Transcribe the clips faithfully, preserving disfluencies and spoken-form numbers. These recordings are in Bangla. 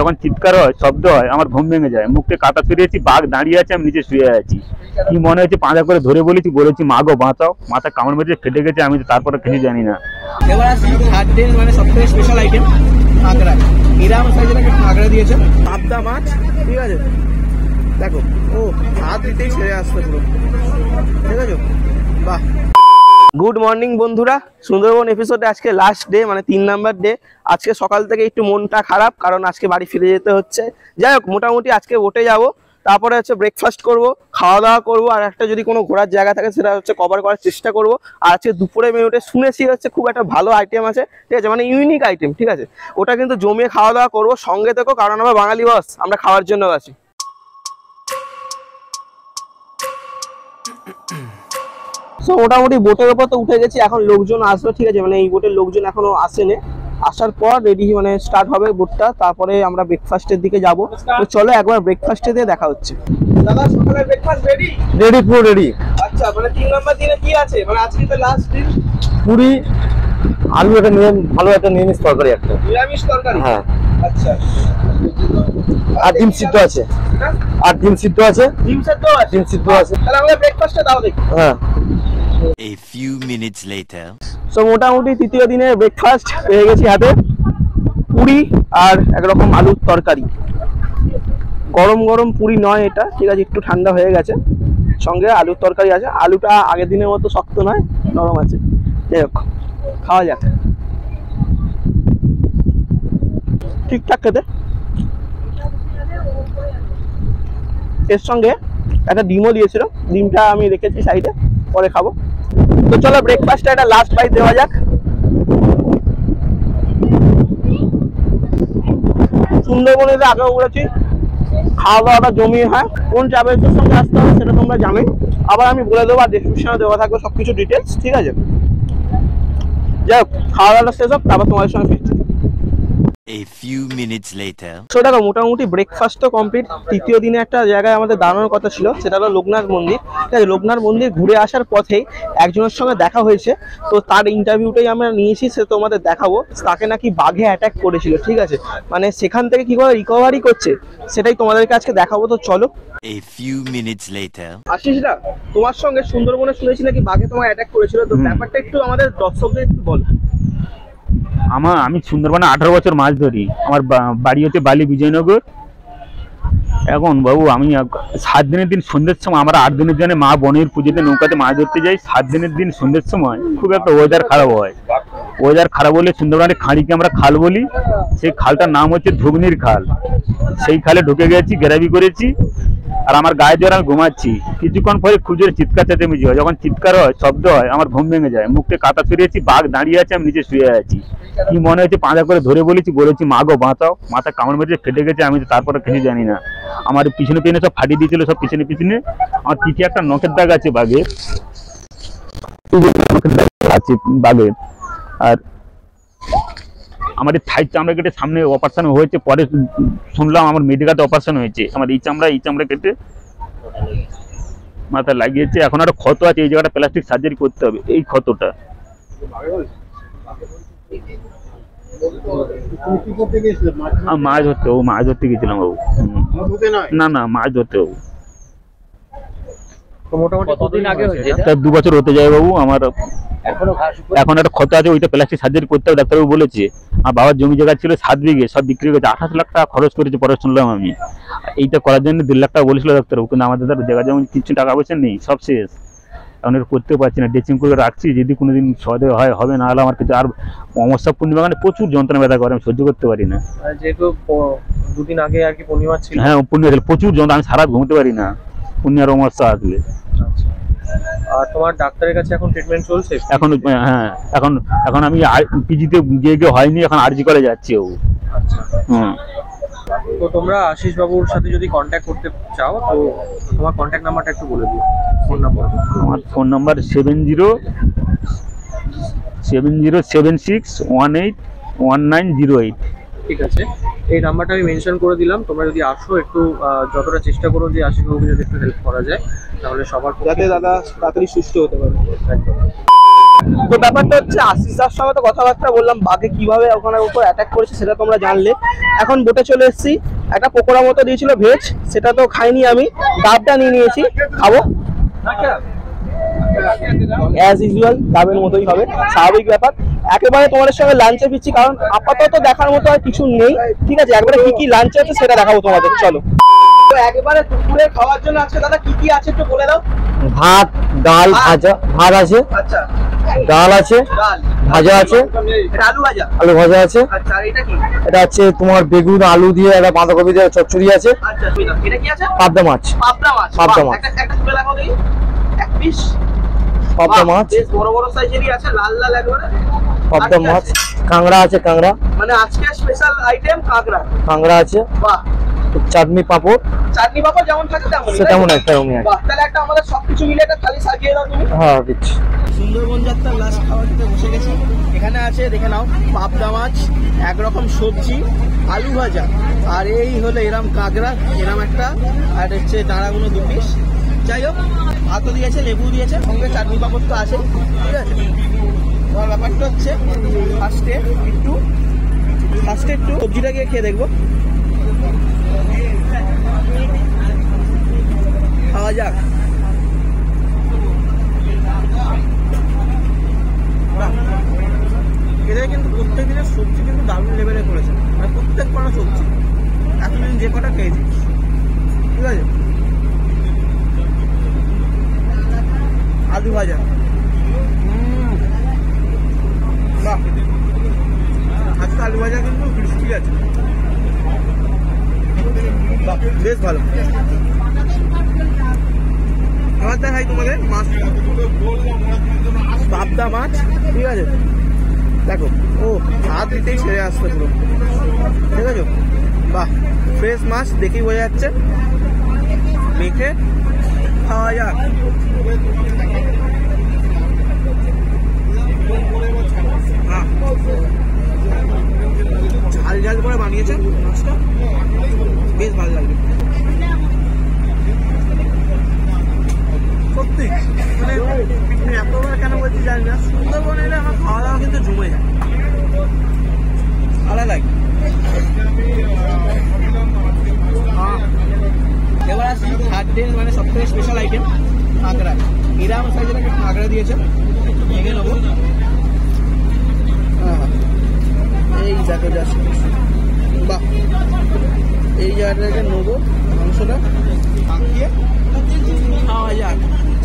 যখন চিৎকার হয়, শব্দ হয়, আমার ঘুম ভেঙে যায়। মুখে কাটা ছড়িয়েছি, বাঘ দাঁড়িয়ে আছে, আমি নিচে শুয়ে আছি। কি মনে হচ্ছে পাঁজা করে ধরে বলেছি, বলেছি মা গো বাঁচাও। মাথা কামড় মেরেছে, ফেটে গেছে, আমি তারপরে কিছু জানি না। এবার আসি থার্ড ডে মানে সবথেকে স্পেশাল আইটেম কাঁকড়া। নিরাম সাইজের একটা কাঁকড়া দিয়েছে, পাবদা মাছ, ঠিক আছে। দেখো ও হাত দিতেই ছেড়ে আসতে পুরো, ঠিক আছে। বাহ। গুড মর্নিং বন্ধুরা, সুন্দরবন এপিসোডে আজকে লাস্ট ডে মানে তিন নাম্বার ডে। আজকে সকাল থেকে একটু মনটা খারাপ, কারণ আজকে বাড়ি ফিরে যেতে হচ্ছে। যাই হোক, মোটামুটি আজকে ওঠে যাব, তারপরে হচ্ছে ব্রেকফাস্ট করব, খাওয়া দাওয়া করবো, আর একটা যদি কোনো ঘোরার জায়গা থাকে সেটা হচ্ছে কভার করার চেষ্টা করব। আর আজকে দুপুরে মেনুতে শুনেছি হচ্ছে খুব একটা ভালো আইটেম আছে, ঠিক আছে, মানে ইউনিক আইটেম, ঠিক আছে। ওটা কিন্তু জমিয়ে খাওয়া দাওয়া করবো, সঙ্গে থেকো, কারণ আমরা বাঙালি বস, আমরা খাওয়ার জন্য আছি। সো মোটামুটি বোটের ওপর তো উঠে গেছি, এখন লোকজন আসবে, ঠিক আছে, মানে এই বোটের লোকজন এখনো আসেনি। আসার পর রেডি মানে স্টার্ট হবে বোটটা, তারপরে আমরা ব্রেকফাস্টের দিকে যাব। তো চলো একবার ব্রেকফাস্টে দিয়ে দেখা হচ্ছে। দাদা সকালের ব্রেকফাস্ট রেডি? রেডি, পুরো রেডি। আচ্ছা, মানে তিন নাম্বার দিনে কি আছে, মানে আজকে তো লাস্ট দিন। পুরি, আলু, একটা নিরামিষ, ভালো একটা নিরামিষ তরকারি, একটা নিরামিষ তরকারি। হ্যাঁ, আচ্ছা। আর ডিম সিদ্ধ আছে, আর ডিম সিদ্ধ আছে, ডিম সেদ্ধ আছে, ডিম সিদ্ধ আছে। তাহলে আমাদের ব্রেকফাস্টে দাও দেখি। হ্যাঁ। A few minutes later. So মোটামুটি তৃতীয় দিনের ব্রেকফাস্ট পেয়ে গেছি হাতে, পুরি আর একরকম আলুর তরকারি। গরম গরম পুরি নয় এটা, ঠিক আছে, একটু ঠান্ডা হয়ে গেছে। সঙ্গে আলুর তরকারি আছে, আলুটা আগের দিনের মতো শক্ত নয়, নরম আছে। যাই হোক, খাওয়া যাক। ঠিকঠাক খেতে। এর সঙ্গে একটা ডিমও দিয়েছিল, ডিমটা আমি রেখেছি সাইডে, পরে খাবো। তো চলো ব্রেকফাস্টে একটা লাস্ট বাইট দেওয়া যাক। সুন্দরবনে আগেও বলেছি খাওয়া দাওয়াটা জমিয়ে হয়, কোন ট্রাভেলসের সঙ্গে আসতে হবে সেটা তোমরা জানোই। আবার আমি বলে দেবো, আর ডেসক্রিপশনে দেওয়া থাকবে সবকিছু ডিটেলস, ঠিক আছে। যাই হোক, খাওয়া দাওয়াটা শেষ হোক, তারপর তোমাদের সঙ্গে ফিরছি। A few minutes later. So দেখো, মোটামুটি ব্রেকফাস্ট তো কমপ্লিট। তৃতীয় দিনে একটা জায়গায় আমাদের দাঁড়ানোর কথা ছিল, সেটা হলো লোকনাথ মন্দির, ঠিক আছে। লোকনাথ মন্দির ঘুরে আসার পথেই একজনের সঙ্গে দেখা হয়েছে, তো তার ইন্টারভিউটাই আমরা নিয়েছি, সে তোমাদের দেখাবো। তাকে নাকি বাঘে অ্যাটাক করেছিল, ঠিক আছে, মানে সেখান থেকে কি করে রিকভারি করছে সেটাই তোমাদেরকে আজকে দেখাবো। তো চলো। A few minutes later. Ashis দা, তোমার সঙ্গে সুন্দরবনে শুনেছি নাকি বাঘে তোমার অ্যাটাক করেছিল, তো ব্যাপারটা একটু আমাদের দর্শকদের একটু বলো। আমার আমি সুন্দরবনে আঠারো বছর মাছ ধরি। আমার বাড়ি হচ্ছে বালি, বিজয়নগর। এখন বাবু আমি সাত দিনের দিন সন্ধ্যের সময়, আমরা আট দিনের জন্য মা বনের পুজোতে নৌকাতে মাছ ধরতে যাই। সাত দিনের দিন সন্ধ্যের সময় খুব একটা ওয়েদার খারাপ হয়। ওয়েদার খারাপ হলে সুন্দরবনের খাঁড়িকে আমরা খাল বলি। সেই খালটার নাম হচ্ছে ধুগনির খাল। সেই খালে ঢুকে গেছি, গ্যারাবি করেছি, আর আমার গায়ে জ্বর, আমি ঘুমাচ্ছি। কিছুক্ষণ পরে খুব জোরে চিৎকার চেঁচামেচি হয়। যখন চিৎকার হয়, শব্দ হয়, আমার ঘুম ভেঙে যায়। মুখে কাটা ছড়িয়েছি, বাঘ দাঁড়িয়ে আছে, আমি নিচে শুয়ে আছি। কি মনে হচ্ছে পাঁজা করে ধরে বলেছি, বলেছি মা গো বাঁচাও। মাথা কামড় মেরেছে, ফেটে গেছে, আমি তারপরে কিছু জানি না। আমার পিছনে পিছনে সব ফাটিয়ে দিয়েছিল, সব পিছনে পিছনে। আমার পিঠে একটা নখের দাগ আছে বাঘের, আছে বাঘের। আর আমার এই থাই চামড়া কেটে সামনে অপারেশন হয়েছে, পরে শুনলাম আমার মেডিকেলে অপারেশন হয়েছে। আমার এই চামড়া এই চামড়া কেটে মাথা লাগিয়েছে। এখন একটা ক্ষত আছে, এই জায়গাটা প্লাস্টিক সার্জারি করতে হবে। এই ক্ষতটা মাছ ধরতে, ও মাছ ধরতে গেছিলাম বাবু। না না, মাছ ধরতে বাবু। দু বছর হতে যায় বাবু। আমার এখন একটা ক্ষত আছে, ওইটা প্লাস্টিক সার্জারি করতে হবে, ডাক্তারবাবু বলেছে। আমার বাবার জমি জায়গা ছিল সাত বিঘে, সব বিক্রি করেছে। আঠাশ লাখ টাকা খরচ করেছে, পরে শুনলাম আমি। এইটা করার জন্য দেড় লাখ টাকা বলেছিল ডাক্তারবাবু, কিন্তু আমাদের তার জায়গা যেমন কিছু টাকা পয়সা নেই, সব শেষ। এখন এটা করতে পারছি না, ড্রেসিং করে রাখছি। যদি কোনোদিন সহজে হয় হবে, না হলে আমার কিছু। আর অমাবস্যা পূর্ণিমা মানে প্রচুর যন্ত্রণা ব্যথা করে, আমি সহ্য করতে পারি না। যেহেতু দুদিন আগে আর কি পূর্ণিমা ছিল। হ্যাঁ, পূর্ণিমা ছিল, প্রচুর যন্ত্রণা, আমি সারা ঘুমতে পারি না পূর্ণিমার অমাবস্যা আসলে। আর তোমার ডাক্তারের কাছে এখন ট্রিটমেন্ট চলছে? এখন হ্যাঁ, এখন এখন আমি পিজিতে গিয়ে গিয়ে হয়নি, এখন আরজি করে যাচ্ছি। ও আচ্ছা। হুম। তো তোমরা আশিস বাবুর সাথে যদি কন্ট্যাক্ট করতে চাও, তো তোমার কন্ট্যাক্ট নাম্বারটা একটু বলে দিও। Phone number? আমার phone number seven zero seven zero seven six one eight one nine zero eight. ঠিক আছে, এই নাম্বারটা আমি মেনশন করে দিলাম। তোমরা যদি আসো, একটু যতটা চেষ্টা করো যে আশিস বাবুকে যদি একটু হেল্প করা যায়, তাহলে সবার যাতে দাদা তাড়াতাড়ি সুস্থ হতে পারে। তো ব্যাপারটা হচ্ছে আশিসার সঙ্গে তো কথাবার্তা বললাম, বাঘে কিভাবে ওখানে উপর অ্যাটাক করেছে সেটা তোমরা জানলে। এখন বোটে চলে এসেছি, একটা পকোড়া মতো দিয়েছিল ভেজ, সেটা তো খাইনি আমি, ডাবটা নিয়ে নিয়েছি, খাবো অ্যাজ ইউজুয়াল, ডাবের মতোই হবে, স্বাভাবিক ব্যাপার। একেবারে তোমাদের সঙ্গে লাঞ্চে ফিরছি, কারণ আপাতত দেখার মতো আর কিছু নেই, ঠিক আছে? একবারে কি কি লাঞ্চ আছে সেটা দেখাবো তোমাদের, চলো। তো একেবারে দুপুরে খাওয়ার জন্য আজকে দাদা কি কি আছে একটু বলে দাও। ভাত, ডাল, ভাজা, ভাত আছে, আচ্ছা, ডাল আছে, ডাল, ভাজা আছে, এটা আলু ভাজা, আলু ভাজা আছে, আচ্ছা, আর এটা কি? এটা আছে তোমার বেগুন আলু দিয়ে, একটা বাঁধাকপি দিয়ে চচ্চড়ি আছে, আচ্ছা, এটা কি আছে? পাবদা মাছ, পাবদা মাছ, পাবদা বাহ, মাছ। একটা একটা তুলে দেখাও দেখি, এক পিস পাবদা মাছ, বেশ বড় বড় সাইজেরই আছে, লাল লাল একবারে পাবদা মাছ, কাঁকড়া আছে, কাঁকড়া, মানে আজকে স্পেশাল আইটেম কাঁকড়া, কাঁকড়া আছে, বাহ, চাটনি পাঁপড়, চাটনি পাপড় যেমন থাকে তেমন, সে তেমন একটা রকমই আছে। বাহ, তাহলে একটা আমাদের সবকিছু মিলে একটা থালি সাজিয়ে দাও তুমি। হ্যাঁ দিচ্ছি। সুন্দরবন যাত্রার লাস্ট খাবার খেতে বসে গেছি। এখানে আছে দেখে নাও, পাবদা মাছ, একরকম সবজি, আলু ভাজা, আর এই হলো এরম কাঁকড়া, এরম একটা, আর হচ্ছে দাঁড়াগুলো দু পিস। যাই হোক, ভাতও দিয়েছে, লেবু দিয়েছে, সঙ্গে চাটনি পাঁপড় তো আছে, ঠিক আছে? তোমার ব্যাপারটা হচ্ছে ফার্স্টে একটু ফার্স্টে একটু সবজিটা গিয়ে খেয়ে দেখবো, খাওয়া যাক। এদের কিন্তু প্রত্যেক দিনের সবজি কিন্তু দারুণ লেভেলে করেছে, মানে প্রত্যেক কটা সবজি এতদিন যে কটা খেয়েছি, ঠিক আছে? আলু ভাজা, বাহ, আজকে আলু ভাজা কিন্তু বৃষ্টি আছে, বাহ, বেশ ভালো। আবার দেখাই তোমাদের মাছ, পাবদা মাছ, ঠিক আছে? দেখো, ও হাত দিতেই ছেড়ে আসতে পুরো, ঠিক আছে? বাহ, ফ্রেশ মাছ দেখেই বোঝা যাচ্ছে, মেখে খাওয়া যাক। ঝাল ঝাল করে বানিয়েছে মাছটা, বেশ ভালো লাগবে সত্যি। মানে আমি এতবার কেন বলছি জানি না, সুন্দরবন এলে আমার খাওয়া দাওয়া কিন্তু জমে যায়, ভালো লাগে। এবার আসি থার্ড ডে, মানে সব থেকে স্পেশাল আইটেম কাঁকড়া। এরকম সাইজের একটা কাঁকড়া দিয়েছে, ভেঙে নেবো। এই দেখো জাস্ট, বাহ, এই জায়গাটাকে নেবো, মাংসটা মাখিয়ে খাওয়া যাক।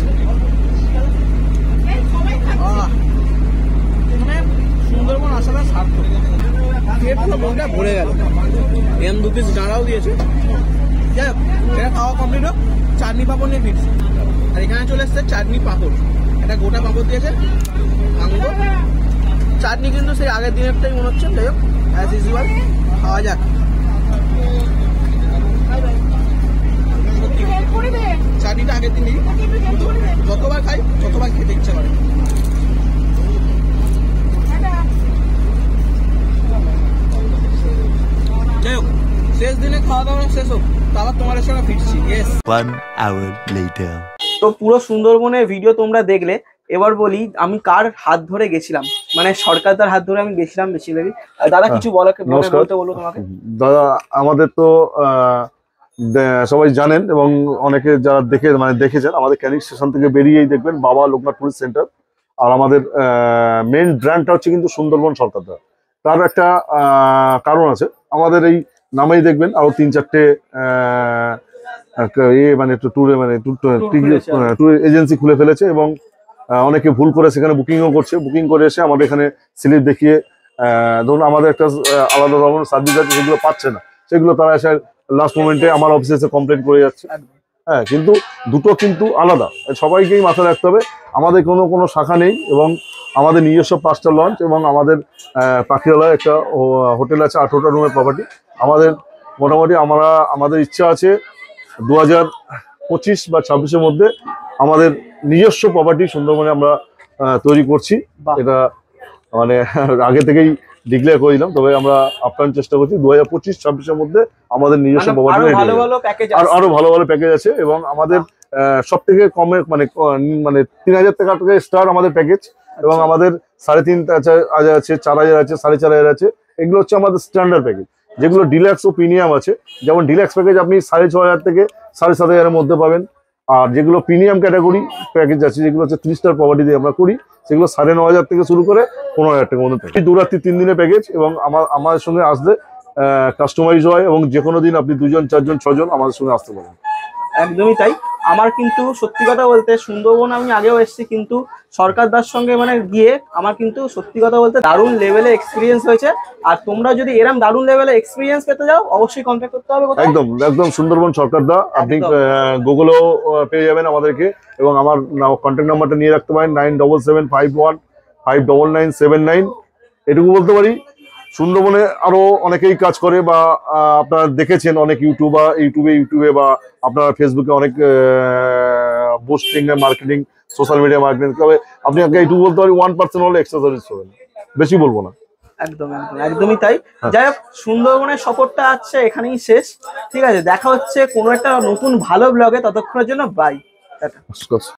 মানে সুন্দরবন আসাটা সার্থক, খেয়ে পুরো মনটা ভরে গেল। এম দু পিস ডাঁড়াও দিয়েছে, যাই হোক, এটা খাওয়া কমপ্লিট হোক, চাটনি পাঁপড় নিয়ে ফিরছি। আর এখানে চলে এসছে চাটনি পাঁপড়, একটা গোটা পাঁপড় দিয়েছে, আঙুল চাটনি কিন্তু সেই আগের দিনেরটাই মনে হচ্ছে। যাই হোক, অ্যাজ ইউজুয়াল খাওয়া যাক। চাটনিটা আগের দিনই, যতবার খাই ততবার খেতে ইচ্ছে করে। যাই হোক, শেষ দিনে খাওয়া দাওয়া শেষ হোক, তারপর তোমাদের সঙ্গে ফিরছি। One hour later. তো পুরো সুন্দরবনের ভিডিও তোমরা দেখলে, এবার বলি আমি কার হাত ধরে গেছিলাম, মানে সরকারদার হাত ধরে আমি গেছিলাম বেশিরভাগই। দাদা কিছু বলো, বলতে বলো তোমাকে। দাদা আমাদের তো আহ, দে- সবাই জানেন এবং অনেকে যারা দেখে মানে দেখেছেন, আমাদের ক্যানিং স্টেশন থেকে বেরিয়েই দেখবেন বাবা লোকনাথ টুরিস্ট সেন্টার। আর আমাদের মেইন ব্র্যান্ডটা হচ্ছে কিন্তু সুন্দরবন সরকারদা। তার একটা আহ, কারণ আছে, আমাদের এই নামেই দেখবেন আরো তিন চারটে আহ, এ মানে একটু ট্যুরে মানে ট্যুর এজেন্সি খুলে ফেলেছে এবং আহ, অনেকে ভুল করে সেখানে বুকিংও করছে। বুকিং করে এসে আমাদের এখানে স্লিপ দেখিয়ে আহ, ধরুন আমাদের একটা আহ, আলাদা ধরনের সার্ভিস আছে, সেগুলো পাচ্ছে না, সেগুলো তারা এসে লাস্ট মোমেন্টে আমার অফিসে এসে কমপ্লেন করে যাচ্ছে। হ্যাঁ, কিন্তু দুটো কিন্তু আলাদা, সবাইকেই মাথায় রাখতে হবে। আমাদের কোনো কোনো শাখা নেই এবং আমাদের নিজস্ব পাঁচটা লঞ্চ এবং আমাদের পাখিরালয় একটা হোটেল আছে, আঠারোটা রুমের প্রপার্টি। আমাদের মোটামুটি আমরা আমাদের ইচ্ছা আছে দু হাজার পঁচিশ বা ছাব্বিশের মধ্যে আমাদের নিজস্ব প্রপার্টি সুন্দরবনে আমরা আহ, তৈরি করছি। এটা মানে আগে থেকেই ডিক্লেয়ার করে দিলাম, তবে আমরা আপ্রাণ চেষ্টা করছি দু হাজার পঁচিশ ছাব্বিশের মধ্যে আমাদের নিজস্ব প্রপার্টি, আরো আরো ভালো ভালো প্যাকেজ আছে। এবং আমাদের সব থেকে কমে মানে মানে তিন হাজার টাকা থেকে স্টার আমাদের প্যাকেজ, এবং আমাদের সাড়ে তিন হাজার আছে, চার হাজার আছে, সাড়ে চার হাজার আছে। এগুলো হচ্ছে আমাদের স্ট্যান্ডার্ড প্যাকেজ। যেগুলো ডিলাক্স ও প্রিমিয়াম আছে, যেমন ডিলাক্স প্যাকেজ আপনি সাড়ে ছ হাজার থেকে সাড়ে সাত হাজারের মধ্যে পাবেন। আর যেগুলো প্রিমিয়াম ক্যাটাগরি প্যাকেজ আছে, যেগুলো হচ্ছে থ্রি স্টার প্রপার্টি দিয়ে আমরা করি, সেগুলো সাড়ে ন হাজার থেকে শুরু করে পনেরো হাজার টাকার মধ্যে থাকে। দু রাত্রি তিন দিনের প্যাকেজ, এবং আমার আমাদের সঙ্গে আসলে কাস্টমাইজ হয়, এবং যে কোনো দিন আপনি দুজন, চারজন, ছজন আমাদের সঙ্গে আসতে পারেন। একদমই তাই। আমার কিন্তু সত্যি কথা বলতে সুন্দরবন আমি আগেও এসেছি, কিন্তু সরকার দার সঙ্গে মানে গিয়ে আমার কিন্তু সত্যি কথা বলতে দারুণ লেভেলে এক্সপিরিয়েন্স হয়েছে। আর তোমরা যদি এরকম দারুণ লেভেলে এক্সপিরিয়েন্স পেতে যাও, অবশ্যই কন্ট্যাক্ট করতে হবে। একদম একদম সুন্দরবন সরকার দা, আপনি গুগলেও পেয়ে যাবেন আমাদেরকে, এবং আমার কন্ট্যাক্ট নাম্বারটা নিয়ে রাখতে পারেন nine double seven five one five double nine seven nine. এটুকু বলতে পারি, সুন্দরবনে আরো অনেকেই কাজ করে, বা আপনারা দেখেছেন অনেক ইউটিউবার ইউটিউবে ইউটিউবে বা আপনার ফেসবুকে অনেক boosting marketing, social media marketing. তবে আপনি আগে এইটুকু বলতে পারি, ওয়ান পার্সেন্ট হলে এক্সট্রা সার্ভিস করবেন, বেশি বলবো না। একদম একদম একদমই তাই। যাই হোক, সুন্দরবনের সফরটা আছে এখানেই শেষ। ঠিক আছে, দেখা হচ্ছে কোনো একটা নতুন ভালো ব্লগে। ততক্ষণের জন্য বাই।